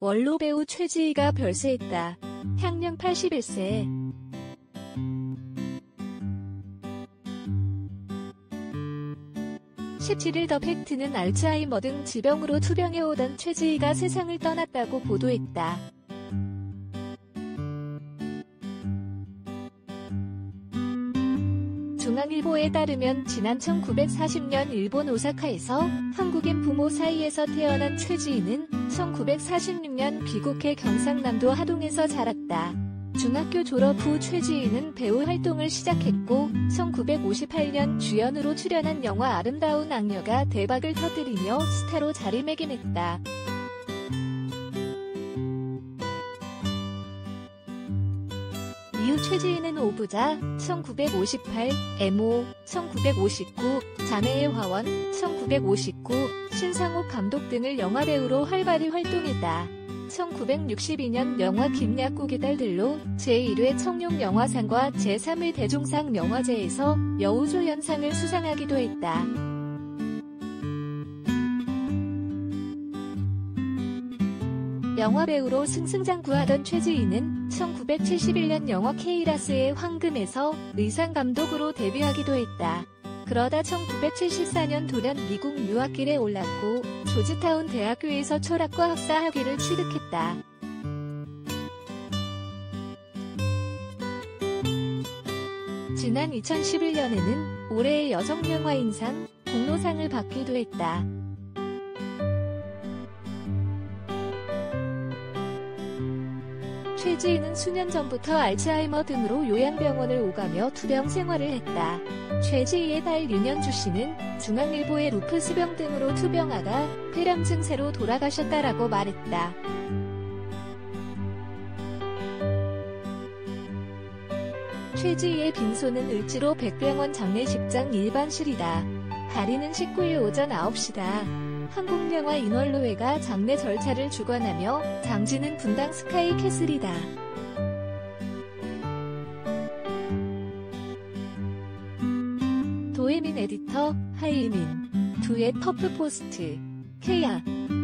원로 배우 최지희가 별세했다. 향년 81세. (17일) 더 팩트는 알츠하이머 등 질병으로 투병해오던 최지희가 세상을 떠났다고 보도했다. 중앙일보에 따르면 지난 1940년 일본 오사카에서 한국인 부모 사이에서 태어난 최지희는 1946년 귀국해 경상남도 하동에서 자랐다. 중학교 졸업 후 최지희는 배우 활동을 시작했고 1958년 주연으로 출연한 영화 아름다운 악녀가 대박을 터뜨리며 스타로 자리매김했다. 이후 최지희는 오부자, 1958, 애모, 1959, 자매의 화원, 1959, 신상옥 감독 등을 영화배우로 활발히 활동했다. 1962년 영화 김약국의 딸들로 제1회 청룡영화상과 제3회 대종상 영화제에서 여우조연상을 수상하기도 했다. 영화배우로 승승장구하던 최지희는 1971년 영화 케이라스의 황금에서 의상감독으로 데뷔하기도 했다. 그러다 1974년 돌연 미국 유학길에 올랐고 조지타운 대학교에서 철학과 학사 학위를 취득했다. 지난 2011년에는 올해의 여성영화인상 공로상을 받기도 했다. 최지희는 수년 전부터 알츠하이머 등으로 요양병원을 오가며 투병 생활을 했다. 최지희의 딸 윤현주 씨는 중앙일보의 루푸스병 등으로 투병하다 폐렴 증세로 돌아가셨다라고 말했다. 최지희의 빈소는 을지로 백병원 장례식장 일반실이다. 발인은 19일 오전 9시다. 한국영화 인원로회가 장례 절차를 주관하며 장지는 분당 스카이 캐슬이다. 도혜민 에디터, 하이민, 두의 퍼프포스트, 케야.